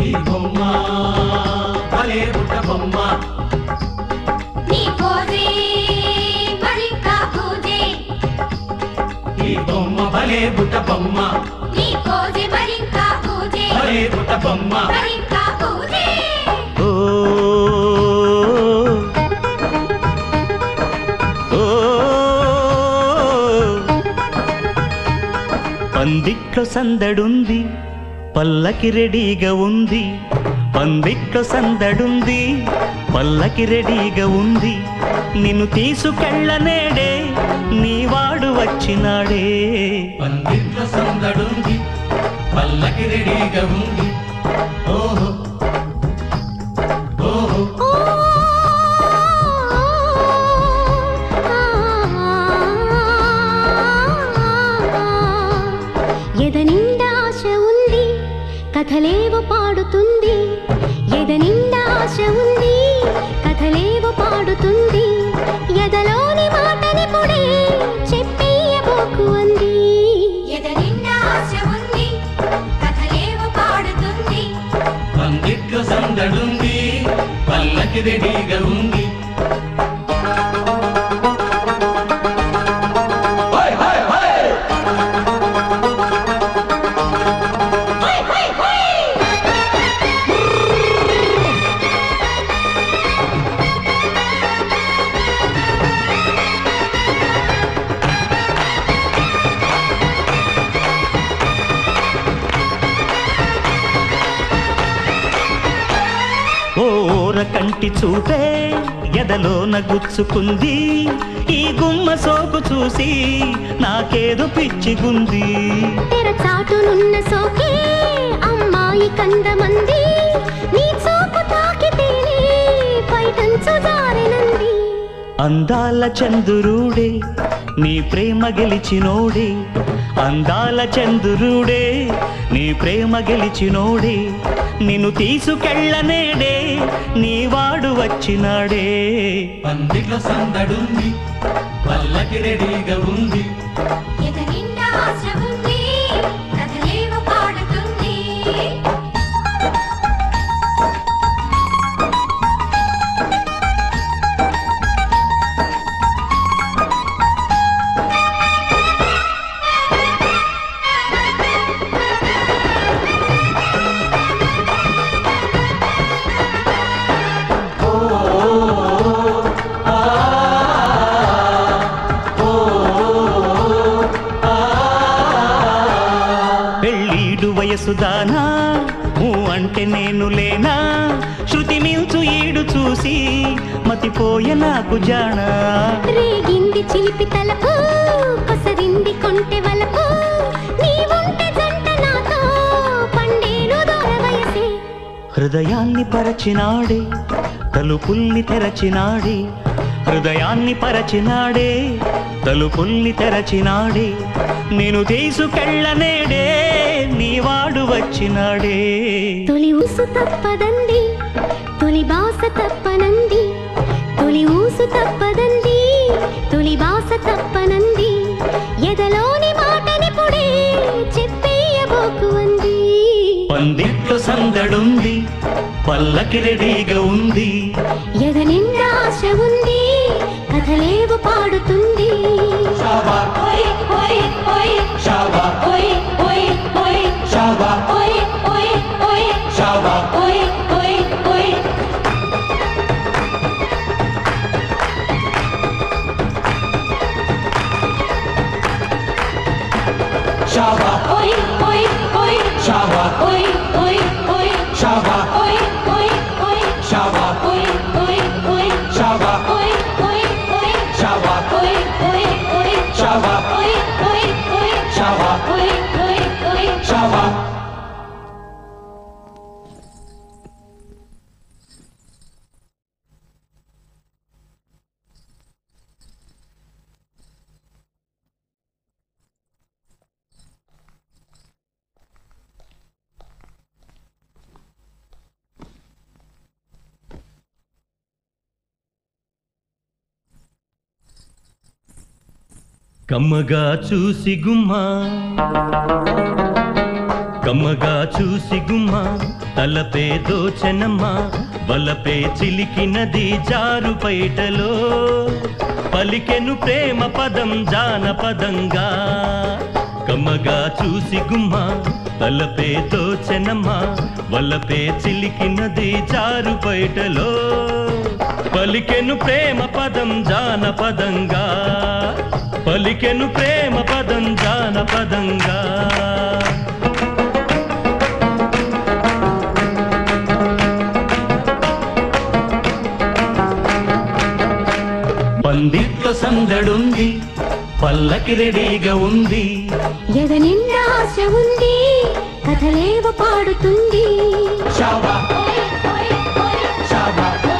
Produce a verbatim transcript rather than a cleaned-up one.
ఈ బొమ్మ భలే బుట్ట బొమ్మ నీ పోజే బలికా పూజే ఈ బొమ్మ భలే బుట్ట బొమ్మ నీ పోజే బలికా పూజే భలే బుట్ట బొమ్మ బలికా పూజే ఓ ఓ పందిట్లో సందడుంది పల్లకి రెడీగా ఉంది పందిట్లో సందడుంది పల్లకి రెడీగా ఉంది నిన్ను తీసుకెళ్ళనేడే నీవాడు వచ్చినాడే పందిట్లో సందడుంది పల్లకి రెడీగా ఉంది ఓహో ఓహో ఎదనిండా ఆశ ఉంది కథలేవో పాడుతుంది ఎదనిండా ఆశ ఉంది కథలేవో పాడుతుంది ఎదలోని మాటని పుడే చెప్పేయబోకు అంది ఎదనిండా ఆశ ఉంది కథలేవో పాడుతుంది పందిట్లో సందడుంది పల్లకి రెడీగా ఉంది ఓర కంటి చూపే ఎదలోన గుచ్చుకుంది ఈ గుమ్మ సోకు చూసి నాకేదో పిచ్చిగుంది తెర చాటునున్న సోకే అమ్మాయి కందమంది నీ చూపు తాకితేనే పైటంచు జారెనంది అందాల చంద్రుడే నీ ప్రేమ గెలిచినోడే అందాల చంద్రుడే నీ ప్రేమ గెలిచినోడే నిన్ను తీసుకెళ్ళనేడే నీవాడు వచ్చినాడే పందిట్లో సందడుంది పల్లకి రెడీగా ఉంది ఎదనిండా ఆశ ఉంది కథలేవో పాడుతుంది పెళ్ళీడు వయసుదానా ఊ అంటే నేను లేనా శృతి మిల్చు ఈడు చూసి మతిపోయే నాకు జానా రేగింది చిలిపి తలపు కొసరింది కొంటె వలపు నీవుంటే జంట నాతో పండేను దూర వయసే హృదయాన్ని పరచినాడే తలుపుల్ని తెరచినాడే హృదయాన్ని పరచినాడే తలుపుల్ని తెరచినాడే నేను తీసుకెళ్ళనేడే నీవాడు వచ్చినాడే తొలి ఊసు తప్పదండి తొలి బాస తప్పనంది తొలి ఊసు తప్పదండి తొలి బాస తప్పనంది ఎదలోని మాటని పుడే చెప్పేయబోకు అంది పందిట్లో సందడుంది పల్లకి రెడీగా ఉంది ఎదనిండా ఆశ ఉంది కథలేవో పాడుతుంది షాబా ఓయ్ ఓయ్ ఓయ్ షాబా ఓయ్ ఓయ్ ఓయ్ షాబా ఓయ్ ఓయ్ ఓయ్ షాబా ఓయ్ ఓయ్ ఓయ్ షాబా ఓయ్ ఓయ్ ఓయ్ షాబా ఓయ్ ఓయ్ ఓయ్ షాబా ఓయ్ ఓయ్ ఓయ్ షాబా ఓయ్ ఓయ్ ఓయ్ షాబా ఓయ్ ఓయ్ ఓయ్ షాబా ఓయ్ ఓయ్ ఓయ్ షాబా ఓయ్ ఓయ్ ఓయ్ షాబా ఓయ్ ఓయ్ ఓయ్ షాబా కమ్మగా చూసి గుమ్మా కమ్మగా చూసి గుమ్మ తలపే దోచనమ్మ వలపే చిలికినది జారు పైటలో పలికెను ప్రేమ పదం జానపదంగా కమ్మగా చూసి గుమ్మ తలపే దోచనమ్మ వలపే చిలికినది జారు పైటలో పలికెను ప్రేమ పదం జానపదంగా పలికెను ప్రేమ పదం జానపదంగా పందిట్లో సందడుంది పల్లకి రెడీగా ఉంది ఎద నిండా ఆశ ఉంది కథలేవ పాడుతుంది షాబా ఓయ్ ఓయ్ ఓయ్ షాబా